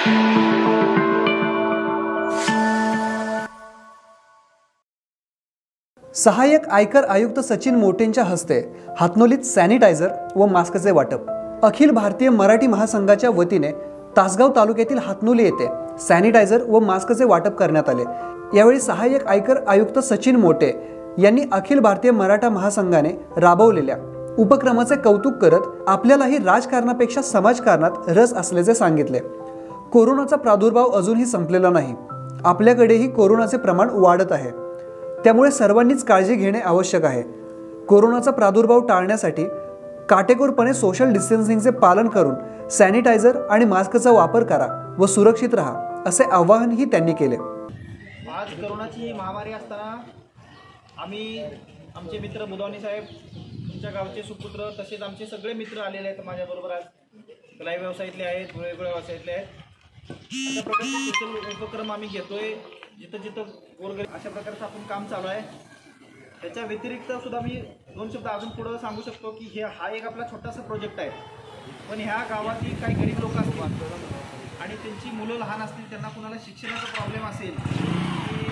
सहाय्यक आयकर आयुक्त सचिन मोटेंच्या हस्ते हातनोलीत सॅनिटायझर व मास्कचे वाटप। अखिल भारतीय मराठी महासंघाच्या वतीने तासगाव तालुक्यातील हातनोली येथे सॅनिटायझर व मास्कचे वाटप करण्यात आले। यावेळी सहाय्यक आयकर आयुक्त सचिन मोटे यांनी अखिल भारतीय मराठा महासंघाने राबवलेल्या उपक्रमाचे कौतुक करत आपल्यालाही राजकारणापेक्षा समाजकारणात रस असल्याचे सांगितले। कोरोनाचा प्रादुर्भाव अजूनही संपलेला नाही, आपल्याकडेही कोरोनाचे प्रमाण वाढत आहे, त्यामुळे सर्वांनीच काळजी घेणे आवश्यक आहे। कोरोनाचा प्रादुर्भाव टाळण्यासाठी काटेकोरपणे सोशल डिस्टन्सिंगचे पालन करून सॅनिटायझर आणि मास्कचा वापर करा व सुरक्षित राहा असे आवाहनही त्यांनी केले। आज कोरोनाची महामारी असताना आम्ही आमचे मित्र बुधवानी साहेब, तुमच्या गावचे सुपुत्र, तसेच आमचे सगळे मित्र आलेले आहेत माझ्याबरोबर। आज कलाई व्यवसायातले आहेत, वेगवेगळ्या व्यवसायातले आहेत। अशा प्रकारचे सोशल उपक्रम आम्ही घेतोय, जिथं जिथं गोरगरीब अशा प्रकारचं आपण काम चालू आहे। त्याच्या व्यतिरिक्त सुद्धा मी दोन शब्द अजून पुढे सांगू शकतो की हा एक आपला छोटासा प्रोजेक्ट आहे, पण ह्या गावातील काही गरीब लोक असतात आणि त्यांची मुलं लहान असतील, त्यांना कुणाला शिक्षणाचा प्रॉब्लेम असेल की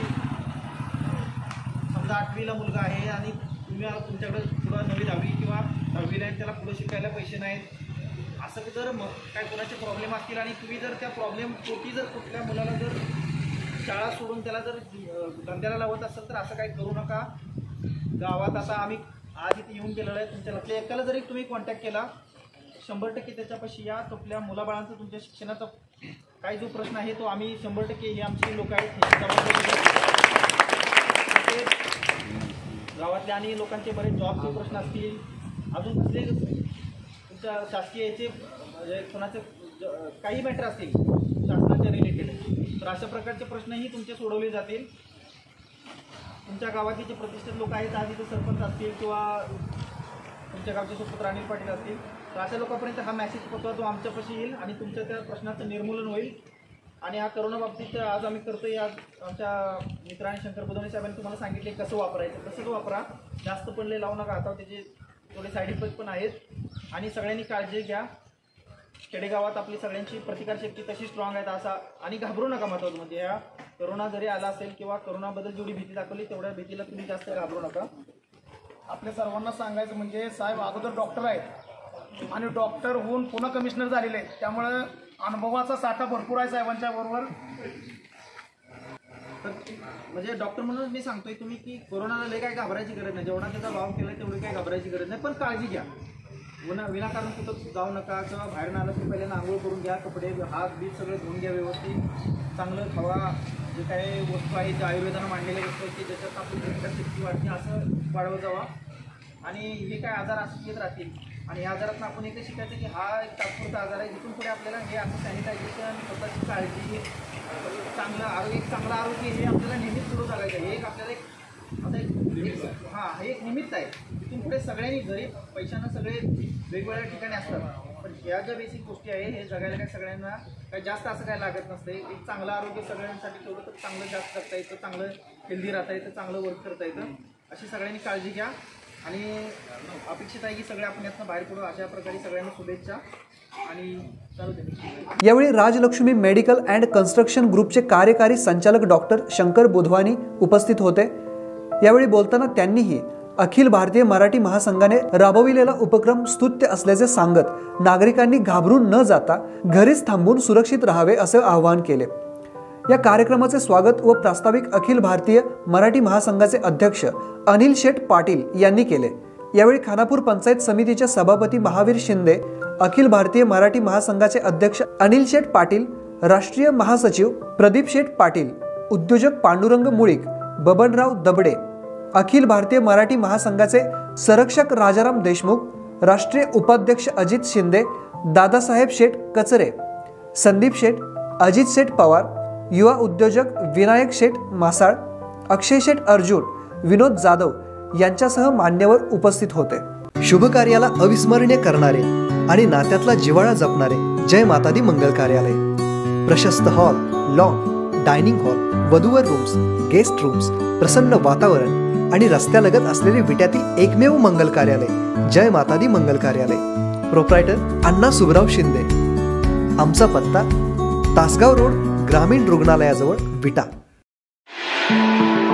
समजा 8वीला मुलगा आहे आणि तुमच्याकडे पुढं 9वी 10वी किंवा 10वीला आहे, त्याला पुढे शिकायला पैसे नाहीत, असं जर काय कोणाचे प्रॉब्लेम असतील आणि तुम्ही जर त्या प्रॉब्लेम पोटी जर कुठल्या मुलाला जर शाळा सोडून त्याला जर धंद्याला लावत असेल तर असं काही करू नका। गावात आता आम्ही आज इथे येऊन गेलेलो आहे, तुमच्या एकाला जरी तुम्ही कॉन्टॅक्ट केला 100% त्याच्यापाशी या। आपल्या मुलाबाळांचा तुमच्या शिक्षणाचा काही जो प्रश्न आहे तो आम्ही 100% हे आमची लोक आहेत गावातले आणि लोकांचे बरेच जॉबचे प्रश्न असतील, अजून कसले तुमच्या शासकीय याचे कोणाचे काही मॅटर असतील शासनाच्या रिलेटेड, तर अशा प्रकारचे प्रश्नही तुमचे सोडवले जातील। तुमच्या गावातील जे प्रतिष्ठित लोक आहेत, आज इथे सरपंच असतील किंवा तुमच्या गावचे सुपुत्र अनिल पाटील असतील, तर अशा लोकांपर्यंत हा मेसेज पोहोचवा, तो आमच्यापाशी येईल आणि तुमच्या त्या प्रश्नाचं निर्मूलन होईल। आणि हा करोना बाबतीत आज आम्ही करतोय, आज आमच्या मित्रांनी शंकर बुधवानी साहेबांनी तुम्हाला सांगितले कसं वापरायचं, कसं वापरा, जास्त पडले लावू नका, आता त्याचे थोडे साईड इफेक्ट पण आहेत आणि सगळ्यांनी काळजी घ्या। खेडेगावात आपली सगळ्यांची प्रतिकारशक्ती तशी स्ट्रॉंग आहे असा, आणि घाबरू नका। महत्त्वाचं म्हणजे या करोना जरी आला असेल किंवा करोनाबद्दल जेवढी भीती दाखवली तेवढ्या भीतीला तुम्ही जास्त घाबरू नका। आपल्या सर्वांना सांगायचं म्हणजे साहेब अगोदर डॉक्टर आहेत आणि डॉक्टर होऊन पुन्हा कमिशनर झालेले आहेत, त्यामुळे अनुभवाचा साठा भरपूर आहे साहेबांच्या बरोबर। म्हणजे डॉक्टर म्हणून मी सांगतोय तुम्ही की कोरोनाला लय काही घाबरायची गरज नाही, जेवढा त्याचा भाव केला तेवढी काही घाबरायची गरज नाही, पण काळजी घ्या। विनाकारण कुठं जाऊ नका किंवा बाहेर न आलं की पहिल्यांदा आंघोळ करून घ्या, कपडे हात बीत सगळे धुवून घ्या व्यवस्थित, चांगलं खावा, जे काही वस्तू आहेत जे आयुर्वेदानं मांडलेल्या वस्तू आहेत की ज्याच्यात आपली प्रतिकारशक्ती वाढते असं वाढवत जावा। आणि हे काय आजार असं येत राहतील आणि या आजारातून आपण एकच शिकायचं की हा एक तात्पुरता आजार आहे, जिथून पुढे आपल्याला हे असं सॅनिटायझेशन, स्वतःची काळजी, चांगलं आरोग्य, चांगलं आरोग्य हे आपल्याला नेहमीच सुरू करायचं आहे। हे एक आपल्याला हे एक निमित्त आहे, तिथून पुढे सगळ्यांनी जरी पैशानं सगळे वेगवेगळ्या ठिकाणी असतात, पण ह्या ज्या बेसिक गोष्टी आहे हे जगायला काय सगळ्यांना काही जास्त असं काय लागत नसतं। एक चांगलं आरोग्य सगळ्यांसाठी ठेवलं तर चांगलं जास्त करता येतं, चांगलं हेल्दी राहता येतं, चांगलं वर्क करता येतं। अशी सगळ्यांनी काळजी घ्या आणि अपेक्षित आहे की सगळे आपण यातनं बाहेर पडू। अशा प्रकारे सगळ्यांना शुभेच्छा आणि चालू दे। यावेळी राजलक्ष्मी मेडिकल अँड कन्स्ट्रक्शन ग्रुपचे कार्यकारी संचालक डॉक्टर शंकर बुधवानी उपस्थित होते। यावेळी बोलताना त्यांनीही अखिल भारतीय मराठी महासंघाने राबविलेला उपक्रम स्तुत्य असल्याचे सांगत नागरिकांनी घाबरून न जाता घरीच थांबून सुरक्षित राहावे असे आवाहन केले। या कार्यक्रमाचे स्वागत व प्रास्ताविक अखिल भारतीय मराठी महासंघाचे अध्यक्ष अनिल शेठ पाटील यांनी केले। यावेळी खानापूर पंचायत समितीचे सभापती महावीर शिंदे, अखिल भारतीय मराठी महासंघाचे अध्यक्ष अनिल शेठ पाटील, राष्ट्रीय महासचिव प्रदीप शेठ पाटील, उद्योजक पांडुरंग मुळीक, बबनराव दबडे, अखिल भारतीय मराठी महासंघाचे संरक्षक राजाराम देशमुख, राष्ट्रीय उपाध्यक्ष अजित शिंदे, दादासाहेब शेठ कचरे, संदीप शेठ, अजित शेठ पवार, युवा उद्योजक विनायक शेठ मासाळ, अक्षय शेठ अर्जुन, विनोद जाधव यांच्यासह मान्यवर उपस्थित होते। शुभ कार्याला अविस्मरणीय करणारे आणि नात्यातला जिव्हाळा जपणारे जय माता दी मंगल कार्यालय। प्रशस्त हॉल, लॉन, डायनिंग हॉल, वधूवर रूम्स, गेस्ट रूम्स, प्रसन्न वातावरण आणि रस्त्यालगत असलेले विट्यातील एकमेव मंगल कार्यालय जय माता दी मंगल कार्यालय। प्रोप्रायटर अण्णा सुबराव शिंदे। आमचा पत्ता तासगाव रोड ग्रामीण रुग्णालयाजवळ विटा.